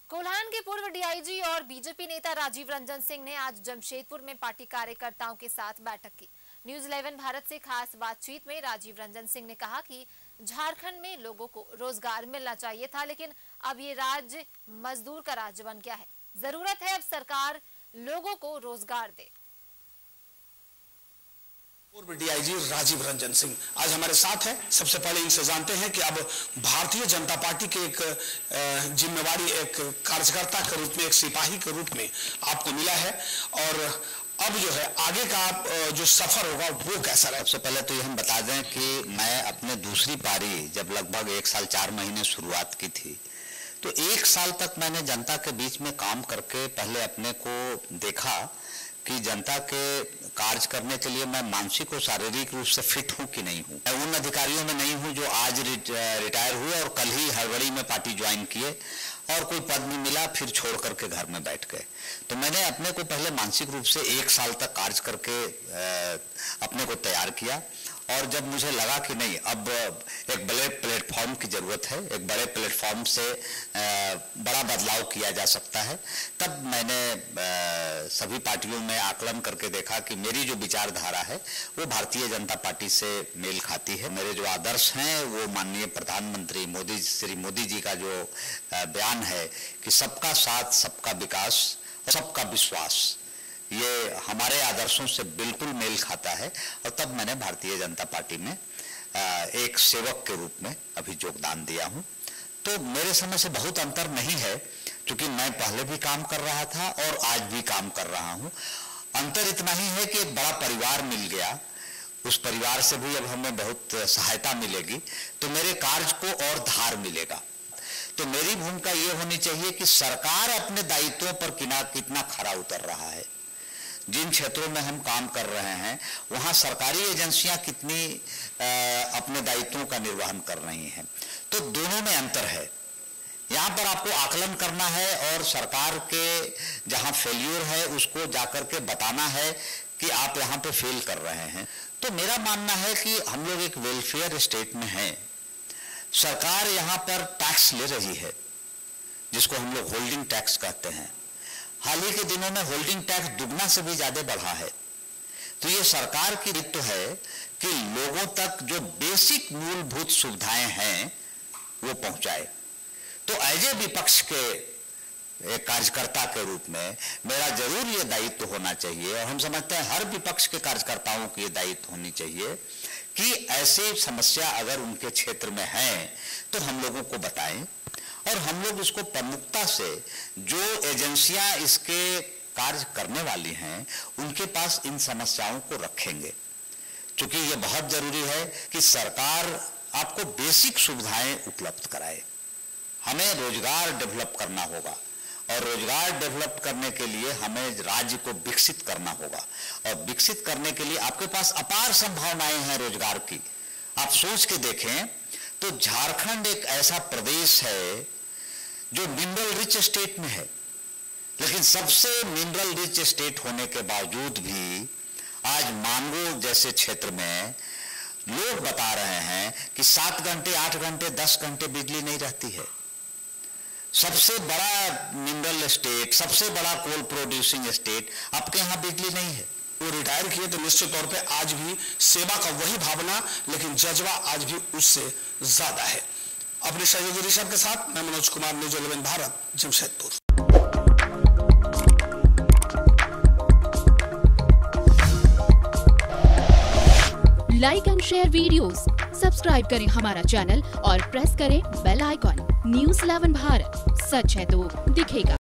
कोल्हान के पूर्व डीआईजी और बीजेपी नेता राजीव रंजन सिंह ने आज जमशेदपुर में पार्टी कार्यकर्ताओं के साथ बैठक की। न्यूज 11 भारत से खास बातचीत में राजीव रंजन सिंह ने कहा कि झारखंड में लोगों को रोजगार मिलना चाहिए था, लेकिन अब ये राज्य मजदूर का राज्य बन गया है। जरूरत है अब सरकार लोगों को रोजगार दे। पूर्व डीआईजी राजीव रंजन सिंह आज हमारे साथ हैं। सबसे पहले इनसे जानते हैं कि अब भारतीय जनता पार्टी के एक जिम्मेवारी एक कार्यकर्ता के रूप में, एक सिपाही के रूप में आपको मिला है, और अब जो है आगे का जो सफर होगा वो कैसा रहेगा। सबसे पहले तो ये हम बता दें कि मैं अपने दूसरी पारी जब लगभग 1 साल 4 महीने शुरुआत की थी, तो 1 साल तक मैंने जनता के बीच में काम करके पहले अपने को देखा कि जनता के कार्य करने के लिए मैं मानसिक और शारीरिक रूप से फिट हूं कि नहीं हूं। मैं उन अधिकारियों में नहीं हूं जो आज रिटायर हुए और कल ही हड़बड़ी में पार्टी ज्वाइन किए और कोई पद नहीं मिला फिर छोड़ करके घर में बैठ गए। तो मैंने अपने को पहले मानसिक रूप से 1 साल तक कार्य करके अपने को तैयार किया, और जब मुझे लगा कि नहीं, अब एक बड़े प्लेटफॉर्म की जरूरत है, एक बड़े प्लेटफॉर्म से बड़ा बदलाव किया जा सकता है, तब मैंने सभी पार्टियों में आकलन करके देखा कि मेरी जो विचारधारा है वो भारतीय जनता पार्टी से मेल खाती है। मेरे जो आदर्श हैं वो माननीय प्रधानमंत्री श्री मोदी जी का जो बयान है कि सबका साथ, सबका विकास, सबका विश्वास, ये हमारे आदर्शों से बिल्कुल मेल खाता है। और तब मैंने भारतीय जनता पार्टी में एक सेवक के रूप में अभी योगदान दिया हूं। तो मेरे समय से बहुत अंतर नहीं है, क्योंकि मैं पहले भी काम कर रहा था और आज भी काम कर रहा हूं। अंतर इतना ही है कि एक बड़ा परिवार मिल गया, उस परिवार से भी अब हमें बहुत सहायता मिलेगी, तो मेरे कार्य को और धार मिलेगा। तो मेरी भूमिका ये होनी चाहिए कि सरकार अपने दायित्वों पर कितना खरा उतर रहा है। जिन क्षेत्रों में हम काम कर रहे हैं वहां सरकारी एजेंसियां कितनी अपने दायित्वों का निर्वहन कर रही हैं। तो दोनों में अंतर है। यहाँ पर आपको आकलन करना है और सरकार के जहां फेल्यूर है उसको जाकर के बताना है कि आप यहाँ पे फेल कर रहे हैं। तो मेरा मानना है कि हम लोग एक वेलफेयर स्टेट में हैं। सरकार यहाँ पर टैक्स ले रही है, जिसको हम लोग होल्डिंग टैक्स कहते हैं। हाल ही के दिनों में होल्डिंग टैक्स दुगना से भी ज्यादा बढ़ा है। तो ये सरकार की दायित्व है कि लोगों तक जो बेसिक मूलभूत सुविधाएं हैं वो पहुंचाए। तो एज ए विपक्ष के एक कार्यकर्ता के रूप में मेरा जरूर ये दायित्व होना चाहिए, और हम समझते हैं हर विपक्ष के कार्यकर्ताओं की ये दायित्व होनी चाहिए कि ऐसी समस्या अगर उनके क्षेत्र में है तो हम लोगों को बताएं, और हम लोग इसको प्रमुखता से जो एजेंसियां इसके कार्य करने वाली हैं उनके पास इन समस्याओं को रखेंगे। क्योंकि ये बहुत जरूरी है कि सरकार आपको बेसिक सुविधाएं उपलब्ध कराए। हमें रोजगार डेवलप करना होगा, और रोजगार डेवलप करने के लिए हमें राज्य को विकसित करना होगा, और विकसित करने के लिए आपके पास अपार संभावनाएं हैं रोजगार की। आप सोच के देखें तो झारखंड एक ऐसा प्रदेश है जो मिनरल रिच स्टेट में है, लेकिन सबसे मिनरल रिच स्टेट होने के बावजूद भी आज मांगो जैसे क्षेत्र में लोग बता रहे हैं कि 7 घंटे, 8 घंटे, 10 घंटे बिजली नहीं रहती है। सबसे बड़ा मिनरल स्टेट, सबसे बड़ा कोल प्रोड्यूसिंग स्टेट, आपके यहाँ बिजली नहीं है। वो रिटायर किए तो निश्चित तौर पे आज भी सेवा का वही भावना, लेकिन जज्बा आज भी उससे ज्यादा है। अपने सहयोगी ऋषभ के साथ मैं Manoj Kumar, news 11 Bharat, Jamshedpur. Like and share videos, subscribe करें हमारा चैनल और प्रेस करें बेल आइकॉन। न्यूज 11 भारत, सच है तो दिखेगा।